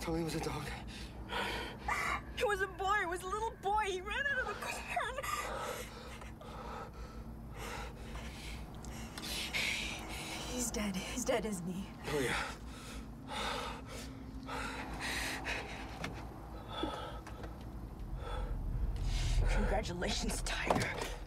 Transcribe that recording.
Tell me it was a dog. It was a boy. It was a little boy. He ran out of the barn. He's dead. He's dead, isn't he? Oh, yeah. Congratulations, Tiger.